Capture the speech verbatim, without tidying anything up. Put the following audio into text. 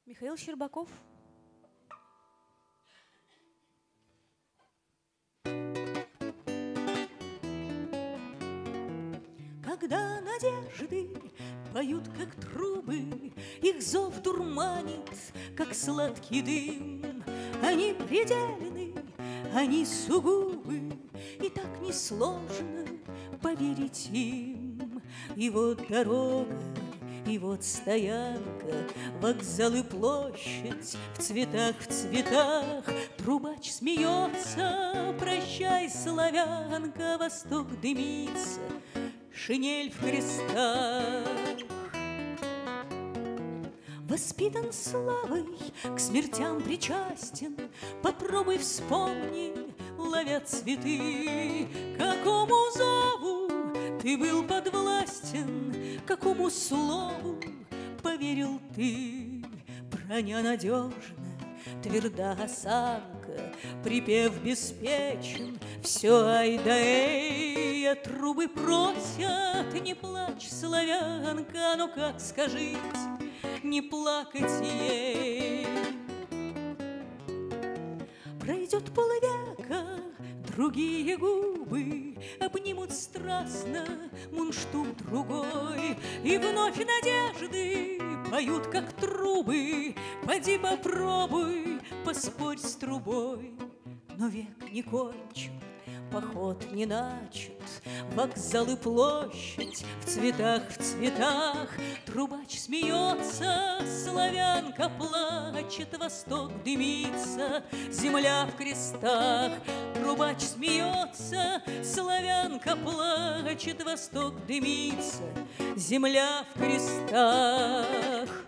Михаил Щербаков. Когда надежды поют, как трубы, их зов дурманит, как сладкий дым. Они предельны, они сугубы, и так несложно поверить им. И вот дорога, и вот стоянка, вокзал и площадь в цветах, в цветах. Трубач смеется, прощай, славянка, восток дымится, шинель в крестах. Воспитан славой, к смертям причастен, попробуй вспомни, ловя цветы. Какому зову ты был подвластен, какому слову поверил ты? Броня надежна, тверда осанка, припев беспечен, все ай да эй. А трубы просят, не плачь, славянка, ну как скажите, не плакать ей? Пройдет полвека, другие губы обнимут страстно мундштук другой, и вновь надежды поют, как трубы. Поди попробуй, поспорь с трубой. Но век не кончен, поход не начат, вокзал и площадь в цветах, в цветах. Трубач смеется, славянка плачет, восток дымится, земля в крестах. Трубач смеется, славянка плачет, восток дымится, земля в крестах.